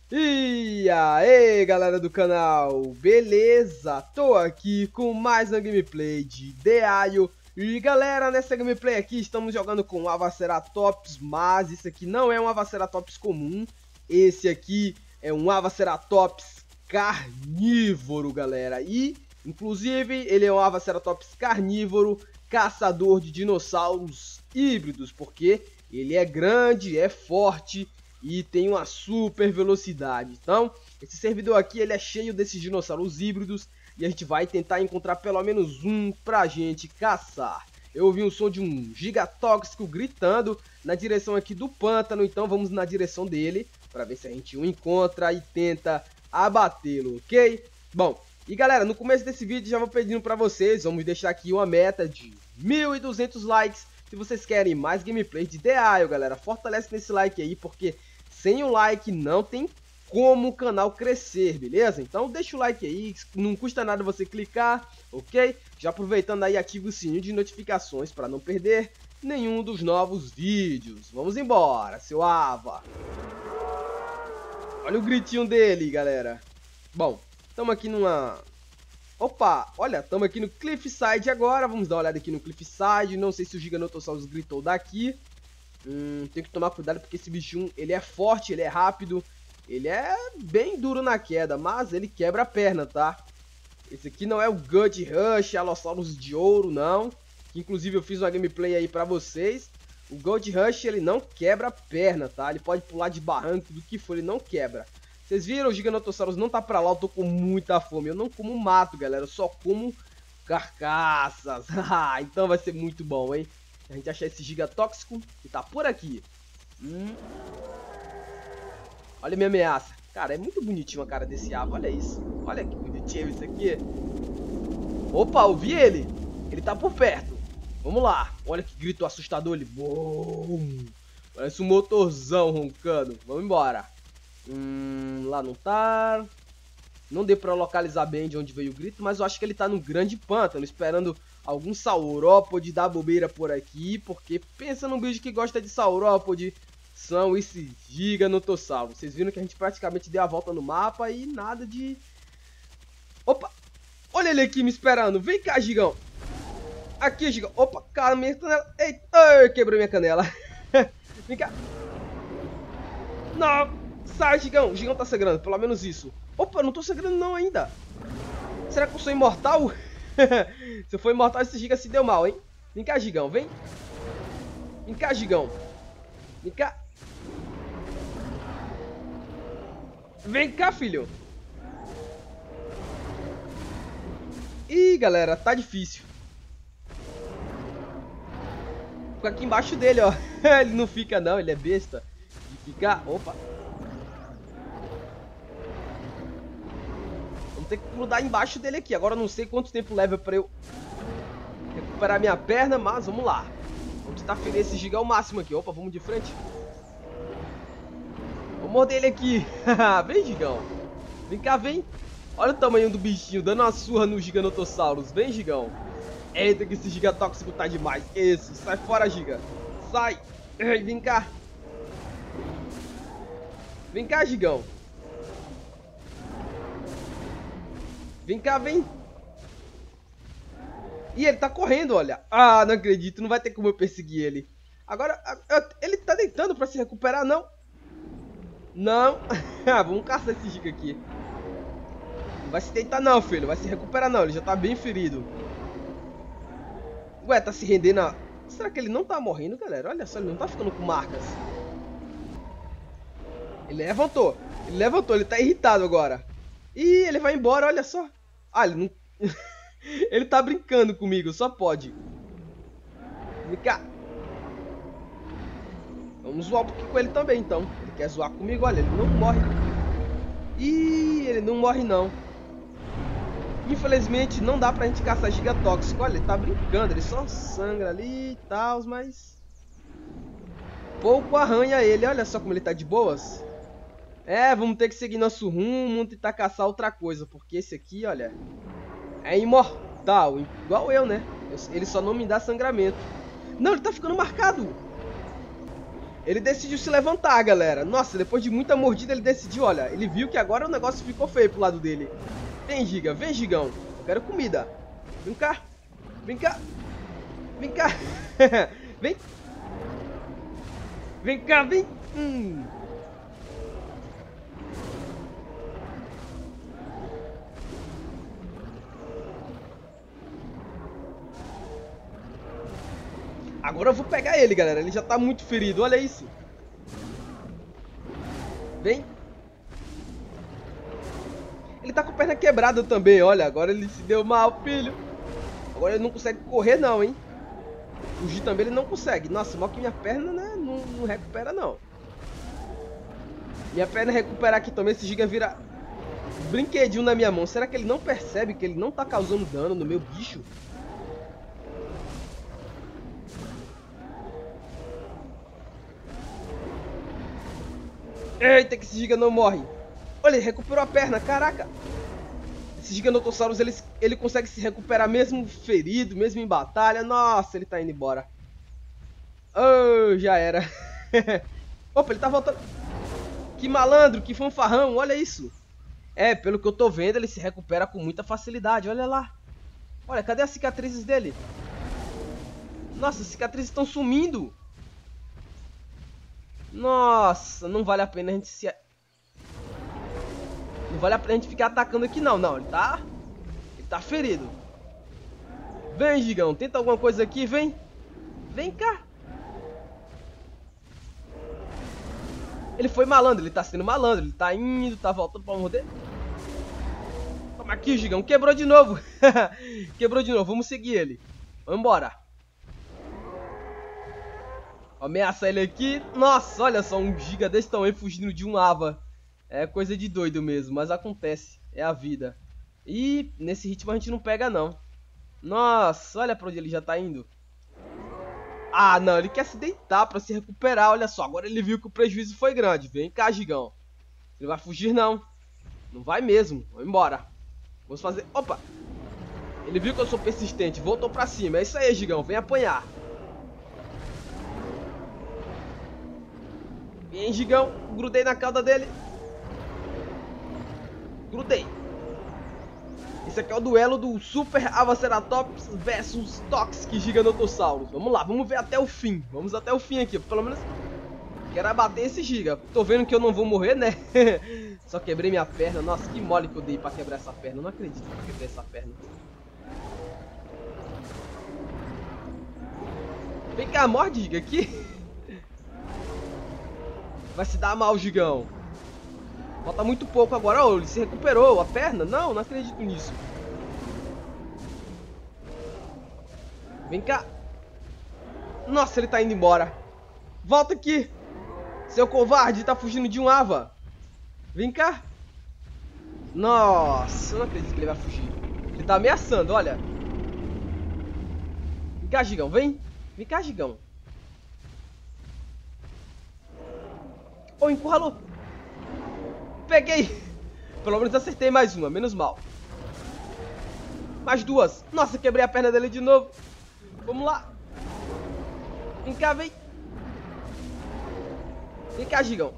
E aí galera do canal, beleza? Tô aqui com mais uma gameplay de Deaio. E galera, nessa gameplay aqui estamos jogando com o Avaceratops, mas isso aqui não é um Avaceratops comum. Esse aqui é um Avaceratops carnívoro, galera. E, inclusive, ele é um Avaceratops carnívoro, caçador de dinossauros híbridos, porque ele é grande, é forte e tem uma super velocidade. Então, esse servidor aqui ele é cheio desses dinossauros híbridos e a gente vai tentar encontrar pelo menos um pra gente caçar. Eu ouvi o som de um gigatóxico gritando na direção aqui do pântano, então vamos na direção dele para ver se a gente o encontra e tenta abatê-lo, ok? Bom, e galera, no começo desse vídeo já vou pedindo para vocês, vamos deixar aqui uma meta de 1.200 likes. Se vocês querem mais gameplays de Deaio, galera, fortalece nesse like aí, porque sem o like não tem como o canal crescer, beleza? Então deixa o like aí, não custa nada você clicar, ok? Já aproveitando aí, ativa o sininho de notificações para não perder nenhum dos novos vídeos. Vamos embora, seu Ava! Olha o gritinho dele, galera. Bom, estamos aqui numa... Opa, olha, estamos aqui no Cliffside agora. Vamos dar uma olhada aqui no Cliffside. Não sei se o Giganotosaurus gritou daqui. Tem que tomar cuidado porque esse bichinho, ele é forte, ele é rápido. Ele é bem duro na queda, mas ele quebra a perna, tá? Esse aqui não é o Gut Rush, Allosaurus de ouro, não. Que inclusive eu fiz uma gameplay aí pra vocês. O Gold Rush, ele não quebra a perna, tá? Ele pode pular de barranco, do que for, ele não quebra. Vocês viram? O Giganotosaurus não tá pra lá, eu tô com muita fome. Eu não como mato, galera, eu só como carcaças. Então vai ser muito bom, hein? A gente achar esse gigatóxico que tá por aqui. Olha a minha ameaça. Cara, é muito bonitinho a cara desse ave, olha isso. Olha que bonitinho isso aqui. Opa, eu vi ele. Ele tá por perto. Vamos lá. Olha que grito assustador ele. Boom. Parece um motorzão roncando. Vamos embora. Lá não tá. Não deu pra localizar bem de onde veio o grito, mas eu acho que ele tá no grande pântano, esperando algum saurópode dar bobeira por aqui, porque pensa num bicho que gosta de saurópode, são esses giganotossauros. Vocês viram que a gente praticamente deu a volta no mapa e nada de... Opa! Olha ele aqui me esperando. Vem cá, gigão. Aqui, gigão. Opa, cara, minha canela. Eita, quebrou minha canela. Vem cá. Não, sai, gigão. O gigão tá sangrando, pelo menos isso. Opa, não tô sangrando não ainda. Será que eu sou imortal? Se eu for imortal, esse giga se deu mal, hein? Vem cá, gigão, vem. Vem cá, gigão. Vem cá. Vem cá, filho. Ih, galera, tá difícil. Fica aqui embaixo dele, ó. Ele não fica não, ele é besta. De ficar... Opa. Vamos ter que grudar embaixo dele aqui. Agora eu não sei quanto tempo leva pra eu recuperar minha perna, mas vamos lá. Vamos tentar ferir esse giga ao máximo aqui. Opa, vamos de frente. Vou morder ele aqui. Vem, gigão. Vem cá, vem. Olha o tamanho do bichinho, dando uma surra no Giganotosaurus. Vem, gigão. Eita, que esse gigatóxico tá demais. Isso, sai fora, giga. Sai. Vem cá. Vem cá, gigão. Vem cá, vem. Ih, ele tá correndo, olha. Ah, não acredito, não vai ter como eu perseguir ele. Agora, ele tá deitando pra se recuperar, não? Não. Vamos caçar esse giga aqui. Não vai se deitar não, filho. Vai se recuperar não, ele já tá bem ferido. Ué, tá se rendendo a... Será que ele não tá morrendo, galera? Olha só, ele não tá ficando com marcas. Ele levantou. Ele levantou, ele tá irritado agora. Ih, ele vai embora, olha só. Ah, ele não... Ele tá brincando comigo, só pode. Vem cá. Vamos zoar um pouquinho com ele também, então. Ele quer zoar comigo, olha, ele não morre. Ih, ele não morre não. Infelizmente não dá pra gente caçar gigatóxico. Olha, ele tá brincando, ele só sangra ali e tal, mas... pouco arranha ele, olha só como ele tá de boas. É, vamos ter que seguir nosso rumo, tentar caçar outra coisa, porque esse aqui, olha, é imortal, igual eu, né? Ele só não me dá sangramento. Não, ele tá ficando marcado. Ele decidiu se levantar, galera. Nossa, depois de muita mordida ele decidiu, olha. Ele viu que agora o negócio ficou feio pro lado dele. Vem, Giga. Vem, Gigão. Eu quero comida. Vem cá. Vem cá. Vem cá. Vem. Vem cá, vem. Agora eu vou pegar ele, galera. Ele já tá muito ferido. Olha isso. Vem. Ele tá com a perna quebrada também. Olha, agora ele se deu mal, filho. Agora ele não consegue correr não, hein. Fugir também ele não consegue. Nossa, mal que minha perna, né, não recupera não. Minha perna recuperar aqui também. Esse Giga vira brinquedinho na minha mão. Será que ele não percebe que ele não tá causando dano no meu bicho? Eita, que esse Giga não morre. Olha, ele recuperou a perna, caraca. Esse Giganotosaurus, ele consegue se recuperar mesmo ferido, mesmo em batalha. Nossa, ele tá indo embora. Oh, já era. Opa, ele tá voltando. Que malandro, que fanfarrão, olha isso. É, pelo que eu tô vendo, ele se recupera com muita facilidade, olha lá. Olha, cadê as cicatrizes dele? Nossa, as cicatrizes estão sumindo. Nossa, não vale a pena a gente se... Não vale a pena a gente ficar atacando aqui não, ele tá ferido. Vem, Gigão, tenta alguma coisa aqui, vem. Vem cá. Ele foi malandro, ele tá sendo malandro, ele tá indo, tá voltando pra morder. Toma aqui, Gigão, quebrou de novo. Quebrou de novo, vamos seguir ele. Vamos embora. Ameaça ele aqui. Nossa, olha só, um Giga desse tamanho fugindo de um Ava. É coisa de doido mesmo, mas acontece. É a vida. E nesse ritmo a gente não pega não. Nossa, olha pra onde ele já tá indo. Ah, não, ele quer se deitar pra se recuperar. Olha só, agora ele viu que o prejuízo foi grande. Vem cá, Gigão. Ele vai fugir não. Não vai mesmo, vamos embora. Vamos fazer... Opa. Ele viu que eu sou persistente, voltou pra cima. É isso aí, Gigão, vem apanhar. Vem, Gigão, grudei na cauda dele. Grudei. Esse aqui é o duelo do Super Avaceratops versus Toxic Giganotosaurus. Vamos lá, vamos ver até o fim. Vamos até o fim aqui, pelo menos quero abater esse Giga. Tô vendo que eu não vou morrer, né? Só quebrei minha perna. Nossa, que mole que eu dei pra quebrar essa perna. Eu não acredito que eu quebrei essa perna. Vem cá, morde, Giga, aqui. Vai se dar mal, Gigão. Falta muito pouco agora. Oh, ele se recuperou. A perna? Não, não acredito nisso. Vem cá. Nossa, ele tá indo embora. Volta aqui. Seu covarde, tá fugindo de um Ava. Vem cá. Nossa, eu não acredito que ele vai fugir. Ele tá ameaçando, olha. Vem cá, Gigão, vem. Vem cá, Gigão. Oh, encurralou. Peguei. Pelo menos acertei mais uma, menos mal. Mais duas. Nossa, quebrei a perna dele de novo. Vamos lá. Vem cá, vem. Vem cá, Gigão.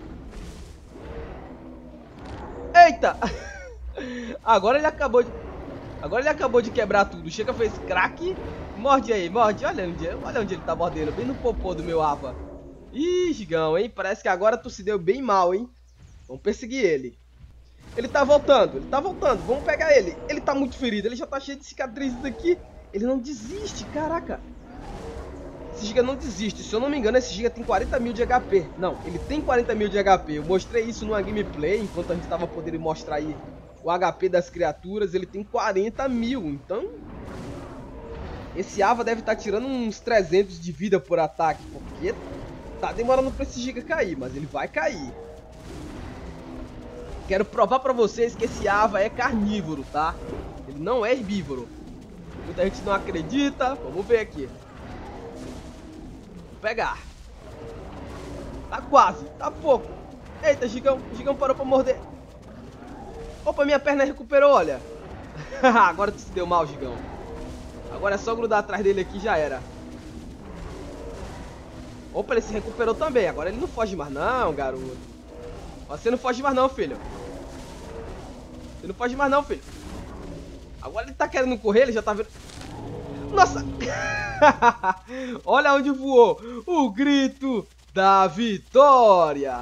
Eita. Agora ele acabou de quebrar tudo. Chega, fez crack. Morde aí, morde. Olha onde ele tá mordendo. Bem no popô do meu Ava. Ih, Gigão, hein? Parece que agora tu se deu bem mal, hein? Vamos perseguir ele. Ele tá voltando, Vamos pegar ele. Ele tá muito ferido, ele já tá cheio de cicatrizes aqui. Ele não desiste, caraca. Esse Giga não desiste. Se eu não me engano, esse Giga tem 40 mil de HP. Não, ele tem 40 mil de HP. Eu mostrei isso numa gameplay, enquanto a gente tava podendo mostrar aí o HP das criaturas. Ele tem 40 mil, então... Esse Ava deve estar tirando uns 300 de vida por ataque, porque tá demorando pra esse Giga cair, mas ele vai cair. Quero provar pra vocês que esse Ava é carnívoro, tá? Ele não é herbívoro. Muita gente não acredita. Vamos ver aqui. Vou pegar. Tá quase, tá pouco. Eita, Gigão. O Gigão parou pra morder. Opa, minha perna recuperou, olha. Agora tu se deu mal, Gigão. Agora é só grudar atrás dele aqui e já era. Opa, ele se recuperou também. Agora ele não foge mais não, garoto. Você não foge mais não, filho. Você não foge mais não, filho. Agora ele tá querendo correr, ele já tá vendo... Nossa! Olha onde voou o grito da vitória.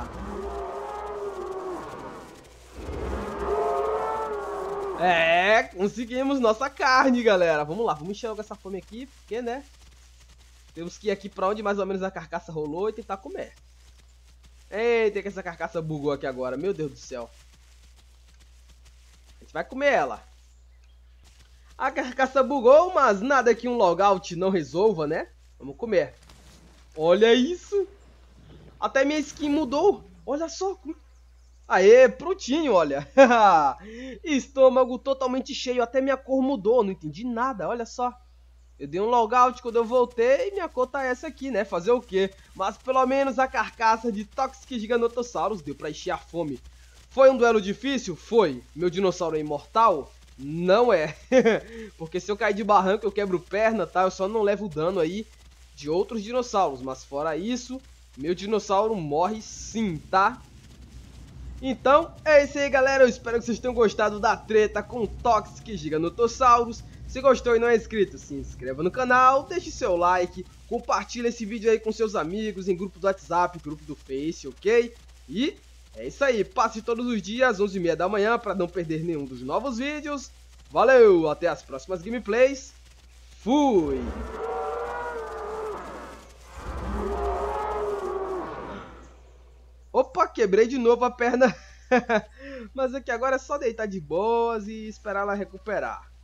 É, conseguimos nossa carne, galera. Vamos lá, vamos encher logo essa fome aqui, porque, né? Temos que ir aqui pra onde mais ou menos a carcaça rolou e tentar comer. Eita, que essa carcaça bugou aqui agora. Meu Deus do céu. A gente vai comer ela. A carcaça bugou, mas nada que um logout não resolva, né? Vamos comer. Olha isso. Até minha skin mudou. Olha só. Aê, prontinho, olha. Estômago totalmente cheio. Até minha cor mudou. Não entendi nada, olha só. Eu dei um logout quando eu voltei e minha cor tá essa aqui, né? Fazer o quê? Mas pelo menos a carcaça de Toxic Giganotosaurus deu pra encher a fome. Foi um duelo difícil? Foi. Meu dinossauro é imortal? Não é. Porque se eu cair de barranco eu quebro perna, tá? Eu só não levo dano aí de outros dinossauros. Mas fora isso, meu dinossauro morre sim, tá? Então, é isso aí, galera. Eu espero que vocês tenham gostado da treta com o Toxic Giganotosaurus. Se gostou e não é inscrito, se inscreva no canal, deixe seu like, compartilhe esse vídeo aí com seus amigos, em grupo do WhatsApp, grupo do Face, ok? E é isso aí, passe todos os dias, 11h30 da manhã, para não perder nenhum dos novos vídeos. Valeu, até as próximas gameplays. Fui! Opa, quebrei de novo a perna. Mas aqui agora é só deitar de boas e esperar ela recuperar.